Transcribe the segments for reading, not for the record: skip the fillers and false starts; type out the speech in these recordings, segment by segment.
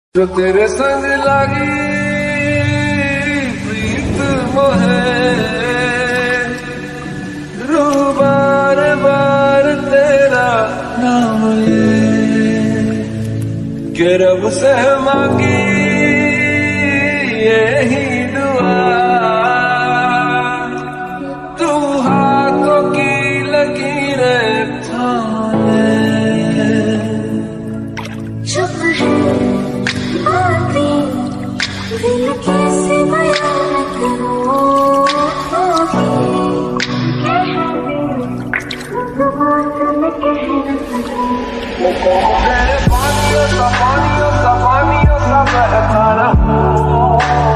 जो तेरे संग लागी प्रीत मोहे रू बार बार तेरा नाम ले के रब से मांगी यही दुआ तू हाथों की लकीरें थाम ले। चुप है बातें दिल कैसे बयान करूं तेरे पानियों सा बहता रहूं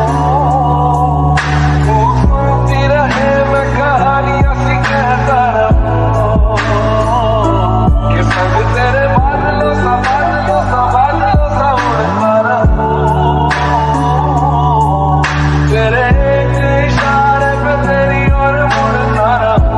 वो सुनती रहे मैं कहानियां सी कहता रहूं कि सब तेरे बादलों सा उड़ता रहूं तेरे एक इशारे पे तेरी ओर मुड़ता रहूं।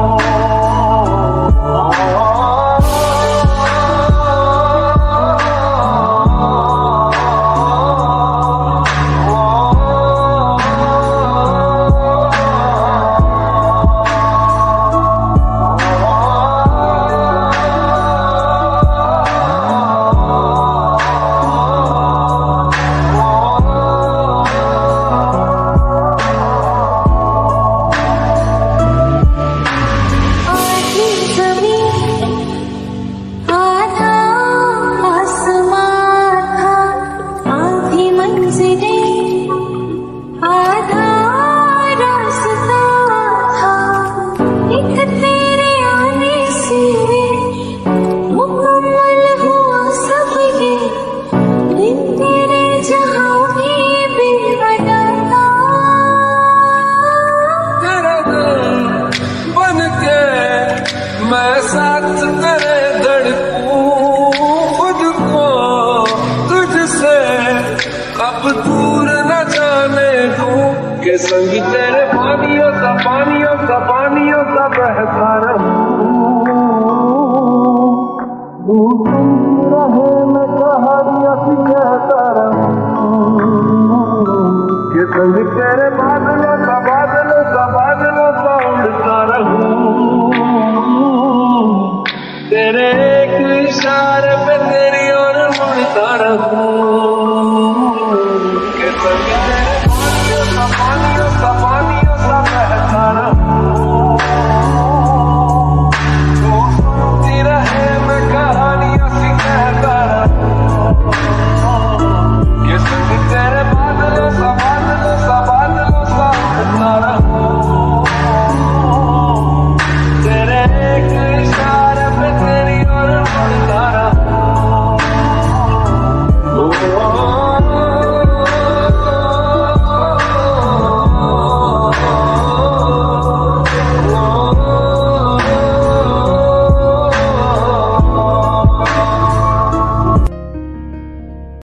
मैं साथ तेरे धड़कूं खुद को तुझसे अब दूर न जाने दूं के संग तेरे पानियों सा बहता रहूं।